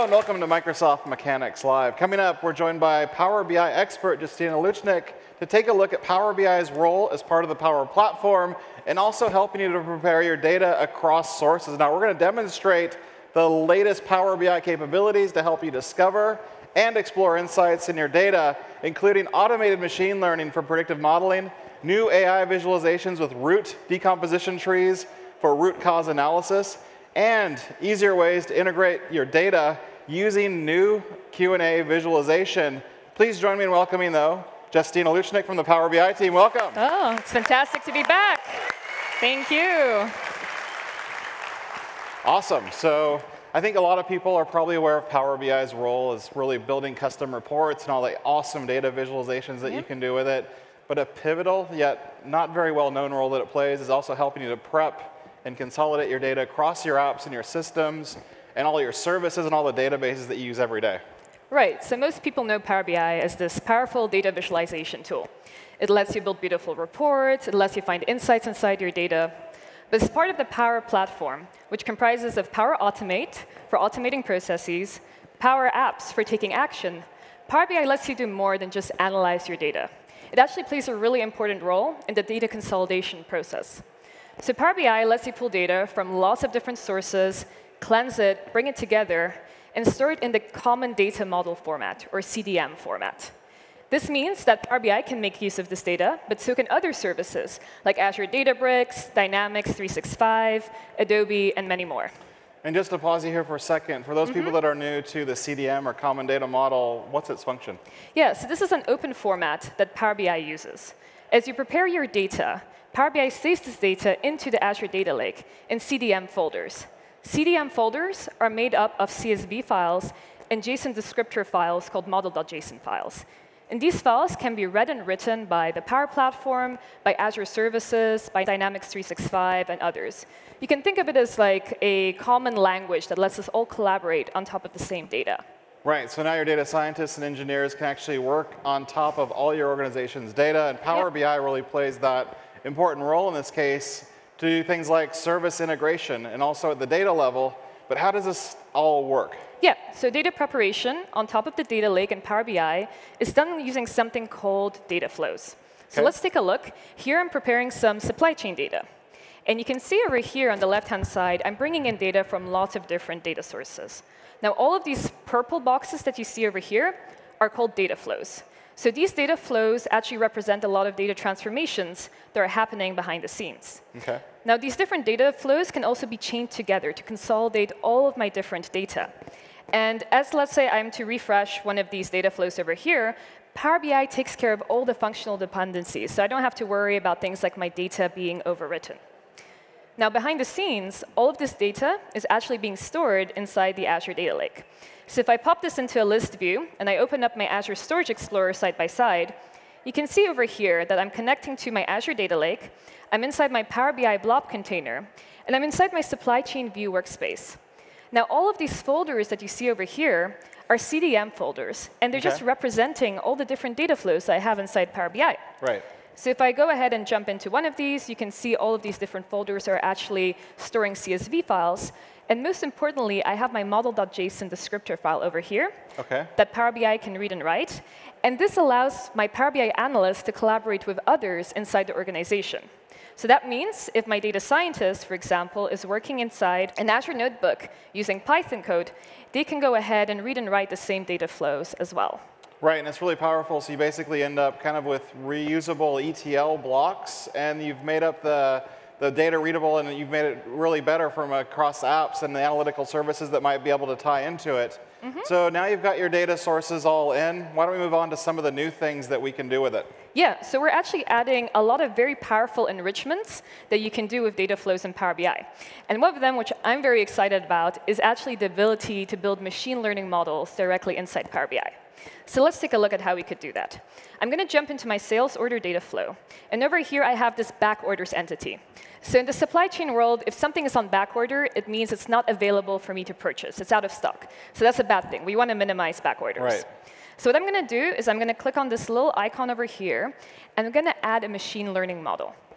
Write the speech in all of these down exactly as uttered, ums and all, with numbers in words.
and welcome to Microsoft Mechanics Live. Coming up, we're joined by Power B I expert Justyna Lucznik to take a look at Power B I's role as part of the Power Platform and also helping you to prepare your data across sources. Now, we're going to demonstrate the latest Power B I capabilities to help you discover and explore insights in your data, including automated machine learning for predictive modeling, new A I visualizations with root decomposition trees for root cause analysis, and easier ways to integrate your data using new Q and A visualization. Please join me in welcoming, though, Justyna Lucznik from the Power B I team. Welcome. Oh, it's fantastic to be back. Thank you. Awesome. So I think a lot of people are probably aware of Power B I's role as really building custom reports and all the awesome data visualizations that yep. you can do with it. But a pivotal, yet not very well-known role that it plays is also helping you to prep and consolidate your data across your apps and your systems and all your services and all the databases that you use every day. Right. So most people know Power B I as this powerful data visualization tool. It lets you build beautiful reports. It lets you find insights inside your data. But it's part of the Power Platform, which comprises of Power Automate for automating processes, Power Apps for taking action. Power B I lets you do more than just analyze your data. It actually plays a really important role in the data consolidation process. So Power B I lets you pull data from lots of different sources, cleanse it, bring it together, and store it in the Common Data Model format, or C D M format. This means that Power B I can make use of this data, but so can other services, like Azure Databricks, Dynamics three sixty-five, Adobe, and many more. And just to pause you here for a second, for those mm-hmm. people that are new to the C D M, or Common Data Model, what's its function? Yeah, so this is an open format that Power B I uses. As you prepare your data, Power B I saves this data into the Azure Data Lake in C D M folders. C D M folders are made up of C S V files and JSON descriptor files called model.json files. And these files can be read and written by the Power Platform, by Azure Services, by Dynamics three sixty-five, and others. You can think of it as like a common language that lets us all collaborate on top of the same data. Right, so now your data scientists and engineers can actually work on top of all your organization's data, and Power yep. B I really plays that important role in this case to do things like service integration and also at the data level. But how does this all work? Yeah, so data preparation on top of the data lake in Power B I is done using something called Dataflows. So okay. let's take a look. Here I'm preparing some supply chain data. And you can see over here on the left-hand side, I'm bringing in data from lots of different data sources. Now, all of these purple boxes that you see over here are called data flows. So these data flows actually represent a lot of data transformations that are happening behind the scenes. Okay. Now, these different data flows can also be chained together to consolidate all of my different data. And as, let's say, I'm to refresh one of these data flows over here, Power B I takes care of all the functional dependencies. So I don't have to worry about things like my data being overwritten. Now, behind the scenes, all of this data is actually being stored inside the Azure Data Lake. So if I pop this into a list view, and I open up my Azure Storage Explorer side by side, you can see over here that I'm connecting to my Azure Data Lake. I'm inside my Power B I blob container. And I'm inside my supply chain view workspace. Now, all of these folders that you see over here are C D M folders. And they're okay. just representing all the different data flows I have inside Power B I. Right. So if I go ahead and jump into one of these, you can see all of these different folders are actually storing C S V files. And most importantly, I have my model.json descriptor file over here okay. that Power B I can read and write. And this allows my Power B I analysts to collaborate with others inside the organization. So that means if my data scientist, for example, is working inside an Azure notebook using Python code, they can go ahead and read and write the same data flows as well. Right, and it's really powerful. So you basically end up kind of with reusable E T L blocks, and you've made up the the data readable, and you've made it really better from across apps and the analytical services that might be able to tie into it. Mm-hmm. So now you've got your data sources all in. Why don't we move on to some of the new things that we can do with it? Yeah, so we're actually adding a lot of very powerful enrichments that you can do with data flows in Power B I. And one of them, which I'm very excited about, is actually the ability to build machine learning models directly inside Power B I. So let's take a look at how we could do that. I'm going to jump into my sales order data flow. And over here, I have this back orders entity. So in the supply chain world, if something is on back order, it means it's not available for me to purchase. It's out of stock. So that's a bad thing. We want to minimize back orders. Right. So what I'm going to do is I'm going to click on this little icon over here, and I'm going to add a machine learning model.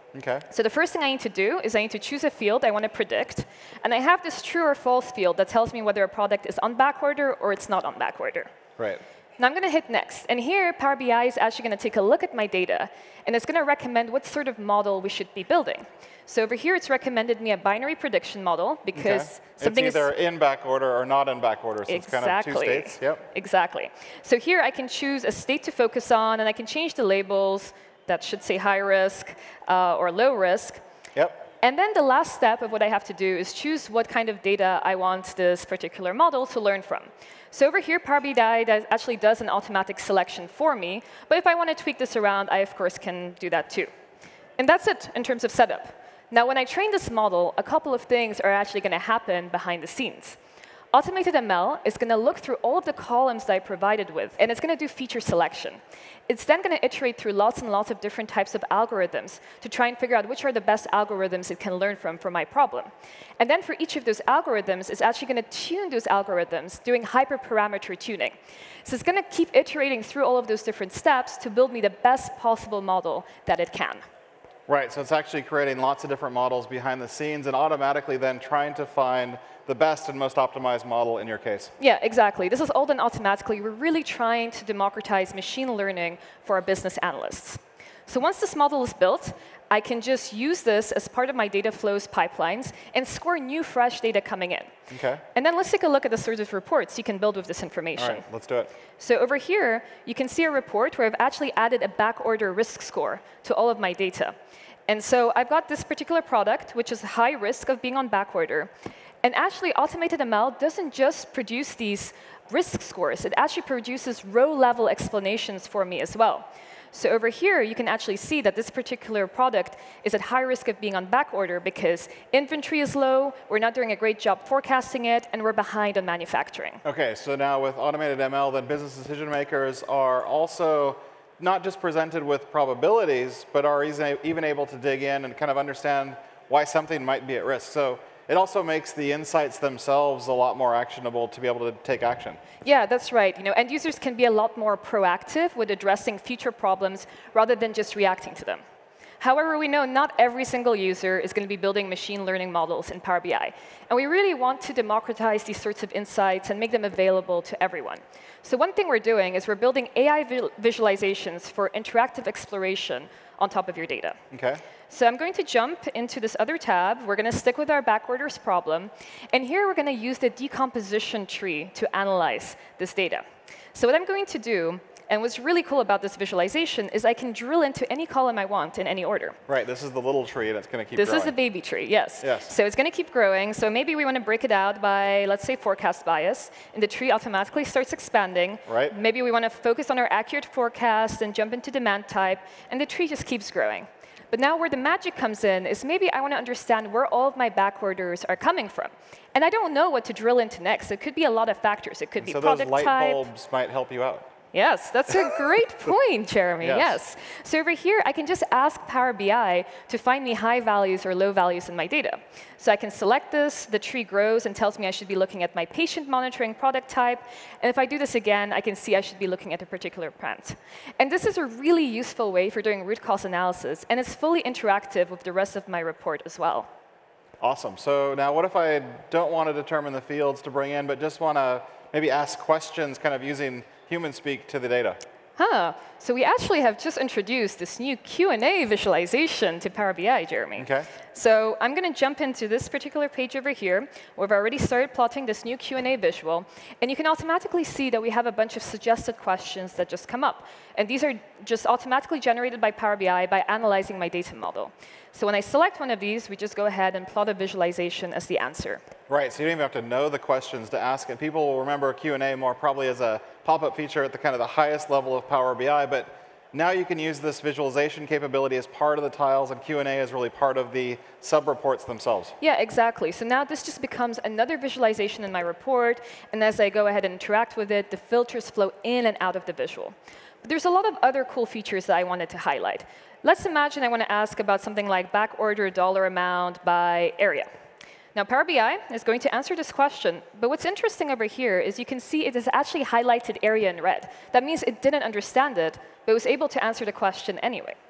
Okay. So the first thing I need to do is I need to choose a field I want to predict. And I have this true or false field that tells me whether a product is on backorder or it's not on backorder. Right. Now I'm going to hit next. And here, Power B I is actually going to take a look at my data. And it's going to recommend what sort of model we should be building. So over here, it's recommended me a binary prediction model because okay. something it's either is in backorder or not in backorder. So exactly. it's kind of two states. Yep. Exactly. So here, I can choose a state to focus on. And I can change the labels. That should say high risk uh, or low risk. Yep. And then the last step of what I have to do is choose what kind of data I want this particular model to learn from. So over here, Power B I actually does an automatic selection for me. But if I want to tweak this around, I, of course, can do that too. And that's it in terms of setup. Now, when I train this model, a couple of things are actually going to happen behind the scenes. Automated M L is going to look through all of the columns that I provided with, and it's going to do feature selection. It's then going to iterate through lots and lots of different types of algorithms to try and figure out which are the best algorithms it can learn from for my problem. And then for each of those algorithms, it's actually going to tune those algorithms, doing hyperparameter tuning. So it's going to keep iterating through all of those different steps to build me the best possible model that it can. Right, so it's actually creating lots of different models behind the scenes and automatically then trying to find the best and most optimized model in your case. Yeah, exactly. This is all done automatically. We're really trying to democratize machine learning for our business analysts. So once this model is built, I can just use this as part of my Dataflows pipelines and score new, fresh data coming in. Okay. And then let's take a look at the sort of reports you can build with this information. All right, let's do it. So over here, you can see a report where I've actually added a backorder risk score to all of my data. And so I've got this particular product, which is high risk of being on backorder. And actually, automated M L doesn't just produce these risk scores. It actually produces row-level explanations for me as well. So over here, you can actually see that this particular product is at high risk of being on backorder because inventory is low, we're not doing a great job forecasting it, and we're behind on manufacturing. OK, so now with automated M L, then business decision makers are also not just presented with probabilities, but are even able to dig in and kind of understand why something might be at risk. So it also makes the insights themselves a lot more actionable to be able to take action. Yeah, that's right. You know, end users can be a lot more proactive with addressing future problems rather than just reacting to them. However, we know not every single user is going to be building machine learning models in Power B I. And we really want to democratize these sorts of insights and make them available to everyone. So one thing we're doing is we're building A I visualizations for interactive exploration on top of your data. Okay. So I'm going to jump into this other tab. We're going to stick with our backorders problem. And here we're going to use the decomposition tree to analyze this data. So what I'm going to do, and what's really cool about this visualization, is I can drill into any column I want in any order. Right, this is the little tree, and it's going to keep this growing. This is the baby tree, yes. yes. So it's going to keep growing. So maybe we want to break it out by, let's say, forecast bias. And the tree automatically starts expanding. Right. Maybe we want to focus on our accurate forecast and jump into demand type. And the tree just keeps growing. But now where the magic comes in is maybe I want to understand where all of my backorders are coming from. And I don't know what to drill into next. It could be a lot of factors. It could and be so product those light type. bulbs might help you out. Yes, that's a great point, Jeremy. Yes. yes. So over here, I can just ask Power B I to find me high values or low values in my data. So I can select this. The tree grows and tells me I should be looking at my patient monitoring product type. And if I do this again, I can see I should be looking at a particular print. And this is a really useful way for doing root cause analysis. And it's fully interactive with the rest of my report as well. Awesome. So now what if I don't want to determine the fields to bring in, but just want to maybe ask questions kind of using human speak to the data? Huh. So we actually have just introduced this new Q and A visualization to Power B I, Jeremy. Okay. So I'm going to jump into this particular page over here. We've already started plotting this new Q and A visual. And you can automatically see that we have a bunch of suggested questions that just come up. And these are just automatically generated by Power B I by analyzing my data model. So when I select one of these, we just go ahead and plot a visualization as the answer. Right, so you don't even have to know the questions to ask. And people will remember Q and A more probably as a pop-up feature at the kind of the highest level of Power B I. But now you can use this visualization capability as part of the tiles, and Q and A is really part of the sub-reports themselves. Yeah, exactly. So now this just becomes another visualization in my report. And as I go ahead and interact with it, the filters flow in and out of the visual. But there's a lot of other cool features that I wanted to highlight. Let's imagine I want to ask about something like backorder dollar amount by area. Now, Power B I is going to answer this question. But what's interesting over here is you can see it has actually highlighted area in red. That means it didn't understand it, but was able to answer the question anyway.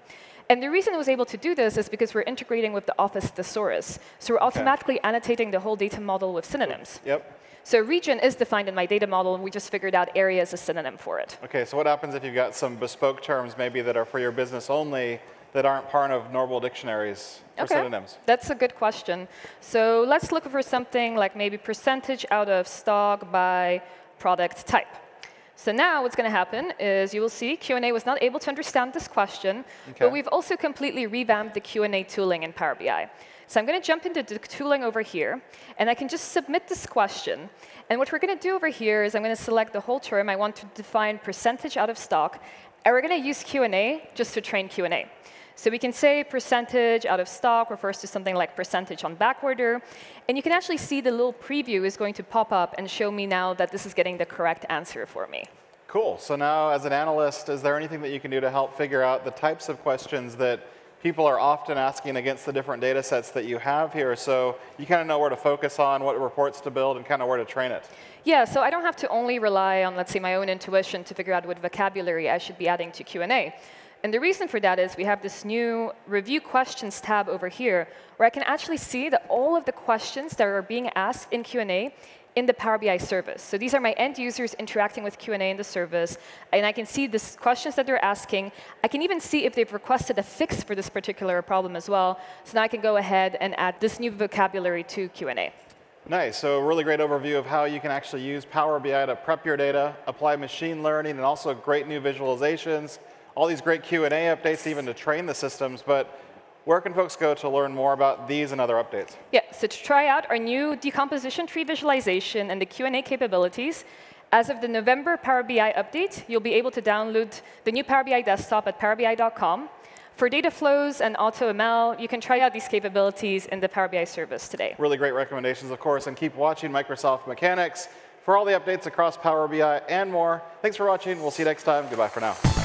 And the reason it was able to do this is because we're integrating with the Office thesaurus. So we're automatically okay. annotating the whole data model with synonyms. Yep. So region is defined in my data model, and we just figured out area as a synonym for it. OK, so what happens if you've got some bespoke terms maybe that are for your business only that aren't part of normal dictionaries for okay. synonyms? That's a good question. So let's look for something like maybe percentage out of stock by product type. So now what's going to happen is you will see Q and A was not able to understand this question, okay. but we've also completely revamped the Q and A tooling in Power B I. So I'm going to jump into the tooling over here, and I can just submit this question. And what we're going to do over here is I'm going to select the whole term. I want to define percentage out of stock, and we're going to use Q and A just to train Q and A. So we can say percentage out of stock refers to something like percentage on backorder. And you can actually see the little preview is going to pop up and show me now that this is getting the correct answer for me. Cool. So now, as an analyst, is there anything that you can do to help figure out the types of questions that people are often asking against the different data sets that you have here, so you kind of know where to focus on, what reports to build, and kind of where to train it? Yeah, so I don't have to only rely on, let's say, my own intuition to figure out what vocabulary I should be adding to Q and A. And the reason for that is we have this new Review Questions tab over here, where I can actually see that all of the questions that are being asked in Q and A in the Power B I service. So these are my end users interacting with Q and A in the service, and I can see the questions that they're asking. I can even see if they've requested a fix for this particular problem as well. So now I can go ahead and add this new vocabulary to Q and A. Nice. So a really great overview of how you can actually use Power B I to prep your data, apply machine learning, and also great new visualizations, all these great Q and A updates even to train the systems. But where can folks go to learn more about these and other updates? Yeah, so to try out our new decomposition tree visualization and the Q and A capabilities, as of the November Power B I update, you'll be able to download the new Power B I desktop at power B I dot com. For Dataflows and AutoML, you can try out these capabilities in the Power B I service today. Really great recommendations, of course, and keep watching Microsoft Mechanics for all the updates across Power B I and more. Thanks for watching. We'll see you next time. Goodbye for now.